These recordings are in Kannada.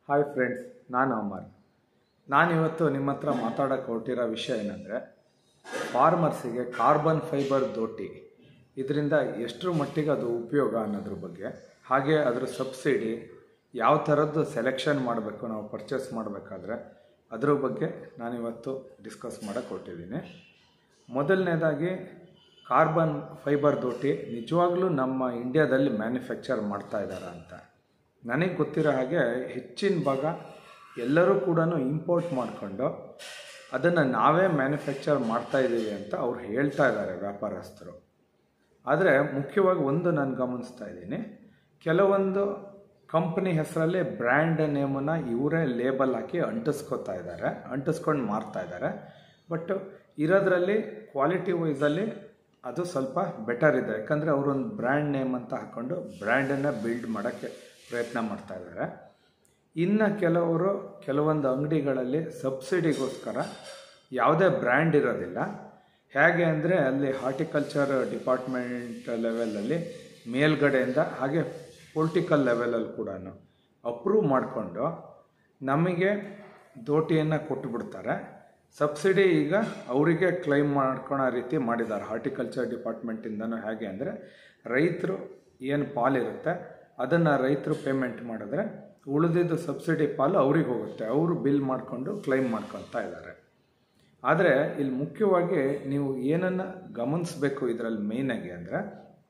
ಹಾಯ್ ಫ್ರೆಂಡ್ಸ್, ನಾನು ಅಮರ್. ನಾನಿವತ್ತು ನಿಮ್ಮ ಹತ್ರ ಮಾತಾಡೋಕ್ಕೆ ಹೊರಟಿರೋ ವಿಷಯ ಏನಂದರೆ, ಫಾರ್ಮರ್ಸಿಗೆ ಕಾರ್ಬನ್ ಫೈಬರ್ ದೋಟಿ ಇದರಿಂದ ಎಷ್ಟರ ಮಟ್ಟಿಗೆ ಅದು ಉಪಯೋಗ ಅನ್ನೋದ್ರ ಬಗ್ಗೆ, ಹಾಗೆ ಅದರ ಸಬ್ಸಿಡಿ ಯಾವ ಥರದ್ದು ಸೆಲೆಕ್ಷನ್ ಮಾಡಬೇಕು ನಾವು ಪರ್ಚೇಸ್ ಮಾಡಬೇಕಾದ್ರೆ ಅದ್ರ ಬಗ್ಗೆ ನಾನಿವತ್ತು ಡಿಸ್ಕಸ್ ಮಾಡೋಕ್ಕೆ ಹೊರಟಿದ್ದೀನಿ. ಮೊದಲನೇದಾಗಿ, ಕಾರ್ಬನ್ ಫೈಬರ್ ದೋಟಿ ನಿಜವಾಗ್ಲೂ ನಮ್ಮ ಇಂಡಿಯಾದಲ್ಲಿ ಮ್ಯಾನುಫ್ಯಾಕ್ಚರ್ ಮಾಡ್ತಾ ಇದ್ದಾರೆ ಅಂತ ನನಗೆ ಗೊತ್ತಿರೋ ಹಾಗೆ ಹೆಚ್ಚಿನ ಭಾಗ ಎಲ್ಲರೂ ಕೂಡ ಇಂಪೋರ್ಟ್ ಮಾಡಿಕೊಂಡು ಅದನ್ನು ನಾವೇ ಮ್ಯಾನುಫ್ಯಾಕ್ಚರ್ ಮಾಡ್ತಾಯಿದ್ದೀವಿ ಅಂತ ಅವ್ರು ಹೇಳ್ತಾ ಇದ್ದಾರೆ ವ್ಯಾಪಾರಸ್ಥರು. ಆದರೆ ಮುಖ್ಯವಾಗಿ ಒಂದು ನಾನು ಗಮನಿಸ್ತಾ ಇದ್ದೀನಿ, ಕೆಲವೊಂದು ಕಂಪ್ನಿ ಹೆಸರಲ್ಲಿ ಬ್ರ್ಯಾಂಡ್ ನೇಮನ್ನು ಇವರೇ ಲೇಬಲ್ ಹಾಕಿ ಅಂಟಿಸ್ಕೊಂಡು ಮಾರ್ತಾ ಇದ್ದಾರೆ. ಬಟ್ ಇರೋದ್ರಲ್ಲಿ ಕ್ವಾಲಿಟಿ ವೈಸಲ್ಲಿ ಅದು ಸ್ವಲ್ಪ ಬೆಟರ್ ಇದೆ, ಯಾಕಂದರೆ ಅವರೊಂದು ಬ್ರ್ಯಾಂಡ್ ನೇಮ್ ಅಂತ ಹಾಕ್ಕೊಂಡು ಬ್ರ್ಯಾಂಡನ್ನು ಬಿಲ್ಡ್ ಮಾಡೋಕ್ಕೆ ಪ್ರಯತ್ನ ಮಾಡ್ತಾ ಇದ್ದಾರೆ. ಇನ್ನು ಕೆಲವೊಂದು ಅಂಗಡಿಗಳಲ್ಲಿ ಸಬ್ಸಿಡಿಗೋಸ್ಕರ ಯಾವುದೇ ಬ್ರ್ಯಾಂಡ್ ಇರೋದಿಲ್ಲ. ಹೇಗೆ ಅಂದರೆ, ಅಲ್ಲಿ ಹಾರ್ಟಿಕಲ್ಚರ್ ಡಿಪಾರ್ಟ್ಮೆಂಟ್ ಲೆವೆಲಲ್ಲಿ ಮೇಲ್ಗಡೆಯಿಂದ ಹಾಗೆ ಪೊಲಿಟಿಕಲ್ ಲೆವೆಲಲ್ಲಿ ಕೂಡ ಅಪ್ರೂವ್ ಮಾಡಿಕೊಂಡು ನಮಗೆ ದೋಟಿಯನ್ನು ಕೊಟ್ಟುಬಿಡ್ತಾರೆ. ಸಬ್ಸಿಡಿ ಈಗ ಅವರಿಗೆ ಕ್ಲೈಮ್ ಮಾಡ್ಕೊಳೋ ರೀತಿ ಮಾಡಿದ್ದಾರೆ ಹಾರ್ಟಿಕಲ್ಚರ್ ಡಿಪಾರ್ಟ್ಮೆಂಟಿಂದನೂ. ಹೇಗೆ ಅಂದರೆ, ರೈತರು ಏನು ಪಾಲಿರುತ್ತೆ ಅದನ್ನು ರೈತರು ಪೇಮೆಂಟ್ ಮಾಡಿದ್ರೆ ಉಳಿದಿದ್ದು ಸಬ್ಸಿಡಿ ಪಾಲು ಅವ್ರಿಗೆ ಹೋಗುತ್ತೆ, ಅವರು ಬಿಲ್ ಮಾಡಿಕೊಂಡು ಕ್ಲೈಮ್ ಮಾಡ್ಕೊತಾ ಇದ್ದಾರೆ. ಆದರೆ ಇಲ್ಲಿ ಮುಖ್ಯವಾಗಿ ನೀವು ಏನನ್ನು ಗಮನಿಸಬೇಕು ಇದರಲ್ಲಿ ಮೇಯ್ನಾಗಿ ಅಂದರೆ,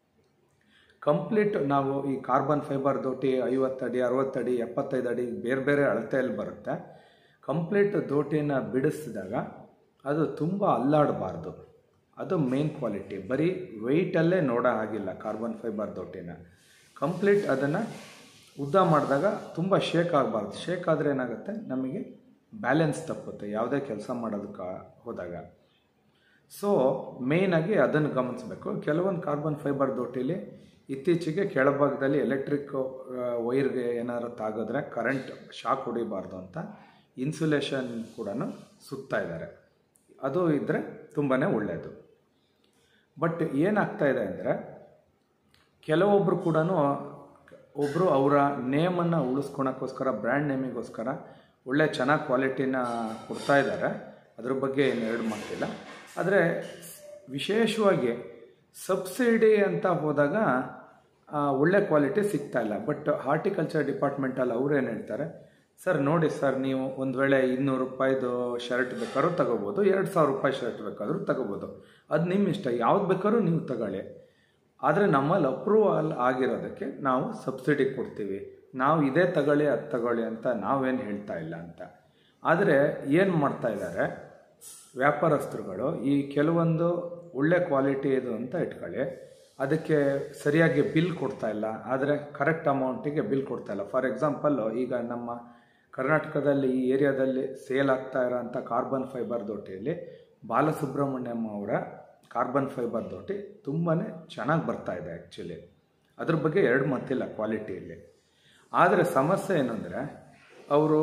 ಕಂಪ್ಲೀಟ್ ನಾವು ಈ ಕಾರ್ಬನ್ ಫೈಬರ್ ದೋಟಿ 50 ಅಡಿ 60 ಅಡಿ 75 ಅಡಿ ಬೇರೆ ಬೇರೆ ಅಳತೆಯಲ್ಲಿ ಬರುತ್ತೆ. ಕಂಪ್ಲೀಟ್ ದೋಟಿನ ಬಿಡಿಸಿದಾಗ ಅದು ತುಂಬ ಅಲ್ಲಾಡಬಾರ್ದು, ಅದು ಮೇನ್ ಕ್ವಾಲಿಟಿ. ಬರೀ ವೆಯ್ಟಲ್ಲೇ ನೋಡೋ ಹಾಗಿಲ್ಲ ಕಾರ್ಬನ್ ಫೈಬರ್ ದೋಟಿನ. ಕಂಪ್ಲೀಟ್ ಅದನ್ನು ಉದ್ದ ಮಾಡಿದಾಗ ತುಂಬ ಶೇಕ್ ಆಗಬಾರ್ದು. ಶೇಕ್ ಆದರೆ ಏನಾಗುತ್ತೆ, ನಮಗೆ ಬ್ಯಾಲೆನ್ಸ್ ತಪ್ಪುತ್ತೆ ಯಾವುದೇ ಕೆಲಸ ಮಾಡೋದಕ್ಕೆ ಹೋದಾಗ. ಸೊ ಮೇಯ್ನಾಗಿ ಅದನ್ನು ಗಮನಿಸಬೇಕು. ಕೆಲವೊಂದು ಕಾರ್ಬನ್ ಫೈಬರ್ ದೋಟಿಲಿ ಇತ್ತೀಚೆಗೆ ಕೆಳಭಾಗದಲ್ಲಿ ಎಲೆಕ್ಟ್ರಿಕ್ ವೈರ್ಗೆ ಏನಾದ್ರು ತಾಗಿದ್ರೆ ಕರೆಂಟ್ ಶಾಕ್ ಹೊಡಿಬಾರ್ದು ಅಂತ ಇನ್ಸುಲೇಷನ್ ಕೂಡ ಸುತ್ತಾ ಇದ್ದಾರೆ. ಅದು ಇದ್ದರೆ ತುಂಬಾ ಒಳ್ಳೆಯದು. ಬಟ್ ಏನಾಗ್ತಾಯಿದೆ ಅಂದರೆ, ಕೆಲವೊಬ್ಬರು ಕೂಡ ಒಬ್ಬರು ಅವರ ನೇಮನ್ನು ಉಳಿಸ್ಕೊಳಕ್ಕೋಸ್ಕರ, ಬ್ರ್ಯಾಂಡ್ ನೇಮಿಗೋಸ್ಕರ ಒಳ್ಳೆ ಚೆನ್ನಾಗಿ ಕ್ವಾಲಿಟಿನ ಕೊಡ್ತಾ ಇದ್ದಾರೆ. ಅದ್ರ ಬಗ್ಗೆ ಏನು ಎರಡು ಮಾತಿಲ್ಲ. ಆದರೆ ವಿಶೇಷವಾಗಿ ಸಬ್ಸಿಡಿ ಅಂತ ಹೋದಾಗ ಒಳ್ಳೆ ಕ್ವಾಲಿಟಿ ಸಿಗ್ತಾಯಿಲ್ಲ. ಬಟ್ ಹಾರ್ಟಿಕಲ್ಚರ್ ಡಿಪಾರ್ಟ್ಮೆಂಟಲ್ಲಿ ಅವ್ರು ಏನು ಹೇಳ್ತಾರೆ, ಸರ್ ನೋಡಿ ಸರ್, ನೀವು ಒಂದು ವೇಳೆ 200 ರೂಪಾಯಿದು ಶರ್ಟ್ ಬೇಕಾದ್ರೂ ತಗೋಬೋದು, 2000 ರೂಪಾಯಿ ಶರ್ಟ್ ಬೇಕಾದರೂ ತಗೋಬೋದು, ಅದು ನಿಮ್ಮ ಇಷ್ಟ, ಯಾವ್ದು ಬೇಕಾದ್ರೂ ನೀವು ತಗೊಳ್ಳಿ. ಆದರೆ ನಮ್ಮಲ್ಲಿ ಅಪ್ರೂವಲ್ ಆಗಿರೋದಕ್ಕೆ ನಾವು ಸಬ್ಸಿಡಿ ಕೊಡ್ತೀವಿ, ನಾವು ಇದೇ ತಗೊಳ್ಳಿ ಅದು ತಗೊಳ್ಳಿ ಅಂತ ನಾವೇನು ಹೇಳ್ತಾ ಇಲ್ಲ ಅಂತ. ಆದರೆ ಏನು ಮಾಡ್ತಾ ಇದ್ದಾರೆ ವ್ಯಾಪಾರಸ್ಥರುಗಳು, ಈ ಕೆಲವೊಂದು ಒಳ್ಳೆ ಕ್ವಾಲಿಟಿ ಇದು ಅಂತ ಇಟ್ಕೊಳ್ಳಿ, ಅದಕ್ಕೆ ಸರಿಯಾಗಿ ಬಿಲ್ ಕೊಡ್ತಾ ಇಲ್ಲ, ಆದರೆ ಕರೆಕ್ಟ್ ಅಮೌಂಟಿಗೆ ಬಿಲ್ ಕೊಡ್ತಾ ಇಲ್ಲ. ಫಾರ್ ಎಕ್ಸಾಂಪಲ್, ಈಗ ನಮ್ಮ ಕರ್ನಾಟಕದಲ್ಲಿ ಈ ಏರಿಯಾದಲ್ಲಿ ಸೇಲ್ ಆಗ್ತಾ ಇರೋಂಥ ಕಾರ್ಬನ್ ಫೈಬರ್ ದೋಟಿಯಲ್ಲಿ ಬಾಲಸುಬ್ರಹ್ಮಣ್ಯಂ ಅವರ ಕಾರ್ಬನ್ ಫೈಬರ್ ದೋಟಿ ತುಂಬಾ ಚೆನ್ನಾಗಿ ಬರ್ತಾ ಇದೆ ಆ್ಯಕ್ಚುಲಿ. ಅದ್ರ ಬಗ್ಗೆ ಎರಡು ಮಾತಿಲ್ಲ ಕ್ವಾಲಿಟಿಯಲ್ಲಿ. ಆದರೆ ಸಮಸ್ಯೆ ಏನಂದರೆ, ಅವರು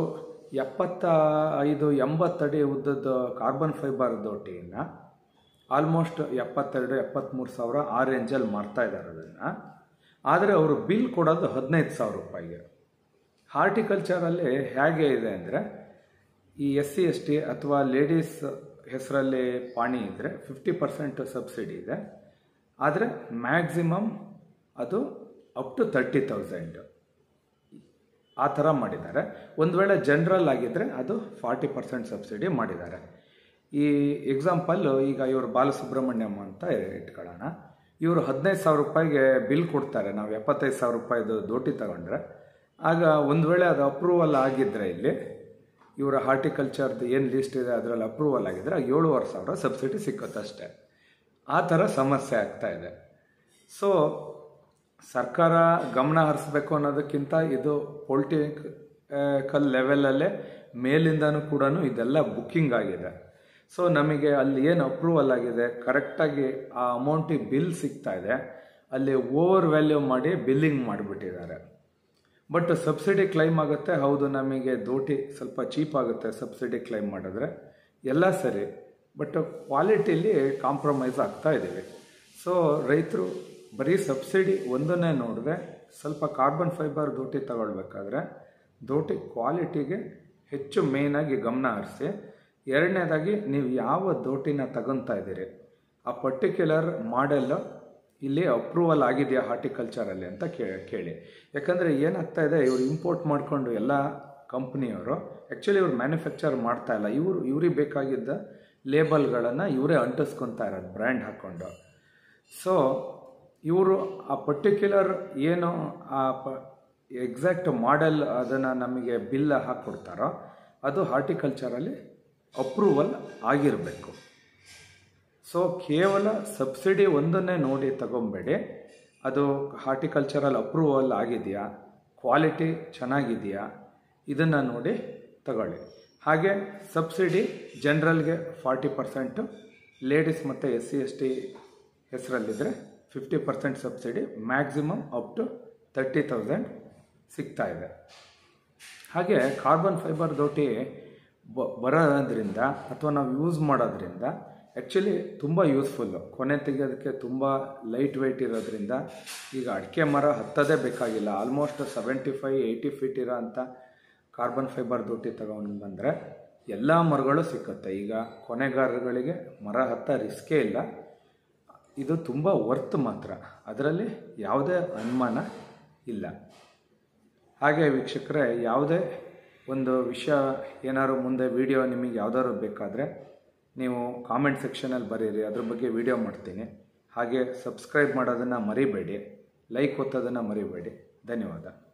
75-80 ಅಡಿ ಉದ್ದದ ಕಾರ್ಬನ್ ಫೈಬರ್ ದೋಟಿಯನ್ನು ಆಲ್ಮೋಸ್ಟ್ 72-73 ಸಾವಿರ ಆ ರೇಂಜಲ್ಲಿ ಮಾರ್ತಾ ಇದ್ದಾರೆ ಅದನ್ನು. ಆದರೆ ಅವರು ಬಿಲ್ ಕೊಡೋದು 15,000 ರೂಪಾಯಿಗೆ. ಹಾರ್ಟಿಕಲ್ಚರಲ್ಲಿ ಹೇಗೆ ಇದೆ ಅಂದರೆ, ಈ SC ST ಅಥವಾ ಲೇಡೀಸ್ ಹೆಸರಲ್ಲಿ ಪಾಣಿ ಇದ್ದರೆ 50% ಸಬ್ಸಿಡಿ ಇದೆ. ಆದರೆ ಮ್ಯಾಕ್ಸಿಮಮ್ ಅದು ಅಪ್ ಟು 30,000 ಆ ಥರ ಮಾಡಿದ್ದಾರೆ. ಒಂದು ವೇಳೆ ಜನರಲ್ ಆಗಿದ್ದರೆ ಅದು 40% ಸಬ್ಸಿಡಿ ಮಾಡಿದ್ದಾರೆ. ಈ ಎಕ್ಸಾಂಪಲ್, ಈಗ ಇವರು ಬಾಲಸುಬ್ರಹ್ಮಣ್ಯಂ ಅಂತ ಇಟ್ಕೊಳ್ಳೋಣ, ಇವರು 15,000 ರೂಪಾಯಿಗೆ ಬಿಲ್ ಕೊಡ್ತಾರೆ. ನಾವು 75,000 ರೂಪಾಯಿದು ದೋಟಿ ತಗೊಂಡ್ರೆ, ಆಗ ಒಂದು ವೇಳೆ ಅದು ಅಪ್ರೂವಲ್ ಆಗಿದ್ದರೆ, ಇಲ್ಲಿ ಇವರ ಹಾರ್ಟಿಕಲ್ಚರ್ದು ಏನು ಲೀಸ್ಟ್ ಇದೆ ಅದರಲ್ಲಿ ಅಪ್ರೂವಲ್ ಆಗಿದ್ದರೆ 7,500 ಸಬ್ಸಿಡಿ ಸಿಕ್ಕುತ್ತಷ್ಟೇ. ಆ ಥರ ಸಮಸ್ಯೆ ಆಗ್ತಾಯಿದೆ. ಸೊ ಸರ್ಕಾರ ಗಮನ ಹರಿಸ್ಬೇಕು ಅನ್ನೋದಕ್ಕಿಂತ ಇದು ಪೊಲಿಟಿಕಲ್ ಲೆವೆಲಲ್ಲೇ ಮೇಲಿಂದನೂ ಕೂಡ ಇದೆಲ್ಲ ಬುಕ್ಕಿಂಗ್ ಆಗಿದೆ. ಸೊ ನಮಗೆ ಅಲ್ಲಿ ಏನು ಅಪ್ರೂವಲ್ ಆಗಿದೆ ಕರೆಕ್ಟಾಗಿ ಆ ಅಮೌಂಟಿಗೆ ಬಿಲ್ ಸಿಗ್ತಾ ಇದೆ, ಅಲ್ಲಿ ಓವರ್ ವ್ಯಾಲ್ಯೂ ಮಾಡಿ ಬಿಲ್ಲಿಂಗ್ ಮಾಡಿಬಿಟ್ಟಿದ್ದಾರೆ. ಬಟ್ ಸಬ್ಸಿಡಿ ಕ್ಲೈಮ್ ಆಗುತ್ತೆ, ಹೌದು ನಮಗೆ ದೋಟಿ ಸ್ವಲ್ಪ ಚೀಪ್ ಆಗುತ್ತೆ ಸಬ್ಸಿಡಿ ಕ್ಲೈಮ್ ಮಾಡಿದ್ರೆ, ಎಲ್ಲ ಸರಿ. ಬಟ್ ಕ್ವಾಲಿಟಿಲಿ ಕಾಂಪ್ರಮೈಸ್ ಆಗ್ತಾ ಇದ್ದೀವಿ. ಸೊ ರೈತರು ಬರೀ ಸಬ್ಸಿಡಿ ಒಂದನ್ನೇ ನೋಡಿದ್ರೆ, ಸ್ವಲ್ಪ ಕಾರ್ಬನ್ ಫೈಬರ್ ದೋಟಿ ತಗೊಳ್ಬೇಕಾದ್ರೆ ದೋಟಿ ಕ್ವಾಲಿಟಿಗೆ ಹೆಚ್ಚು ಮೇಯ್ನಾಗಿ ಗಮನ ಹರಿಸಿ. ಎರಡನೇದಾಗಿ ನೀವು ಯಾವ ದೋಟಿನ ತಗೊತಾ ಇದ್ದೀರಿ ಆ ಪರ್ಟಿಕ್ಯುಲರ್ ಮಾಡೆಲ್ಲು ಇಲ್ಲಿ ಅಪ್ರೂವಲ್ ಆಗಿದೆಯಾ ಹಾರ್ಟಿಕಲ್ಚರಲ್ಲಿ ಅಂತ ಕೇಳಿ. ಯಾಕಂದರೆ ಏನಾಗ್ತಾ ಇದೆ, ಇವರು ಇಂಪೋರ್ಟ್ ಮಾಡಿಕೊಂಡು ಎಲ್ಲ ಕಂಪ್ನಿಯವರು ಆ್ಯಕ್ಚುಲಿ ಇವ್ರು ಮ್ಯಾನುಫ್ಯಾಕ್ಚರ್ ಮಾಡ್ತಾ ಇಲ್ಲ. ಇವ್ರಿಗೆ ಬೇಕಾಗಿದ್ದ ಲೇಬಲ್ಗಳನ್ನು ಇವರೇ ಅಂಟಿಸ್ಕೊತಾ ಇರೋದು ಬ್ರ್ಯಾಂಡ್ ಹಾಕ್ಕೊಂಡು. ಸೊ ಇವರು ಆ ಪರ್ಟಿಕ್ಯುಲರ್ ಏನು ಆ ಎಕ್ಸಾಕ್ಟ್ ಮಾಡೆಲ್ ಅದನ್ನು ನಮಗೆ ಬಿಲ್ ಹಾಕ್ಕೊಡ್ತಾರೋ ಅದು ಹಾರ್ಟಿಕಲ್ಚರಲ್ಲಿ ಅಪ್ರೂವಲ್ ಆಗಿರಬೇಕು. ಸೊ ಕೇವಲ ಸಬ್ಸಿಡಿ ಒಂದನ್ನೇ ನೋಡಿ ತಗೊಬೇಡಿ, ಅದು ಹಾರ್ಟಿಕಲ್ಚರಲ್ ಅಪ್ರೂವಲ್ ಆಗಿದೆಯಾ, ಕ್ವಾಲಿಟಿ ಚೆನ್ನಾಗಿದೆಯಾ ಇದನ್ನು ನೋಡಿ ತಗೊಳ್ಳಿ. ಹಾಗೆ ಸಬ್ಸಿಡಿ ಜನರಲ್ಗೆ 40%, ಲೇಡೀಸ್ ಮತ್ತು SC/ST ಹೆಸರಲ್ಲಿದ್ದರೆ 50% ಸಬ್ಸಿಡಿ, ಮ್ಯಾಕ್ಸಿಮಮ್ ಅಪ್ ಟು 30,000 ಸಿಗ್ತಾ ಇದೆ. ಹಾಗೆ ಕಾರ್ಬನ್ ಫೈಬರ್ ದೋಟಿ ಬರೋದ್ರಿಂದ ಅಥವಾ ನಾವು ಯೂಸ್ ಮಾಡೋದ್ರಿಂದ ಆ್ಯಕ್ಚುಲಿ ತುಂಬ ಯೂಸ್ಫುಲ್ಲು. ಕೊನೆ ತೆಗೆಯೋದಕ್ಕೆ ತುಂಬ ಲೈಟ್ ವೆಯ್ಟ್ ಇರೋದ್ರಿಂದ ಈಗ ಅಡಿಕೆ ಮರ ಹತ್ತೋದೇ ಬೇಕಾಗಿಲ್ಲ. ಆಲ್ಮೋಸ್ಟ್ 75-80 ಫೀಟ್ ಇರೋ ಅಂಥ ಕಾರ್ಬನ್ ಫೈಬರ್ ದೋಟಿ ತಗೊಂಡು ಬಂದರೆ ಎಲ್ಲ ಮರಗಳು ಸಿಕ್ಕುತ್ತೆ. ಈಗ ಕೊನೆಗಾರಗಳಿಗೆ ಮರ ಹತ್ತ ರಿಸ್ಕೇ ಇಲ್ಲ. ಇದು ತುಂಬ ವರ್ತ್ ಮಾತ್ರ, ಅದರಲ್ಲಿ ಯಾವುದೇ ಅನುಮಾನ ಇಲ್ಲ. ಹಾಗೆ ವೀಕ್ಷಕರೇ, ಯಾವುದೇ ಒಂದು ವಿಷಯ ಏನಾದ್ರು ಮುಂದೆ ವಿಡಿಯೋ ನಿಮಗೆ ಯಾವ್ದಾದ್ರು ಬೇಕಾದರೆ ನೀವು ಕಾಮೆಂಟ್ ಸೆಕ್ಷನಲ್ಲಿ ಬರೀರಿ, ಅದ್ರ ಬಗ್ಗೆ ವಿಡಿಯೋ ಮಾಡ್ತೀನಿ. ಹಾಗೆ ಸಬ್ಸ್ಕ್ರೈಬ್ ಮಾಡೋದನ್ನು ಮರಿಬೇಡಿ, ಲೈಕ್ ಒತ್ತೋದನ್ನು ಮರಿಬೇಡಿ. ಧನ್ಯವಾದ.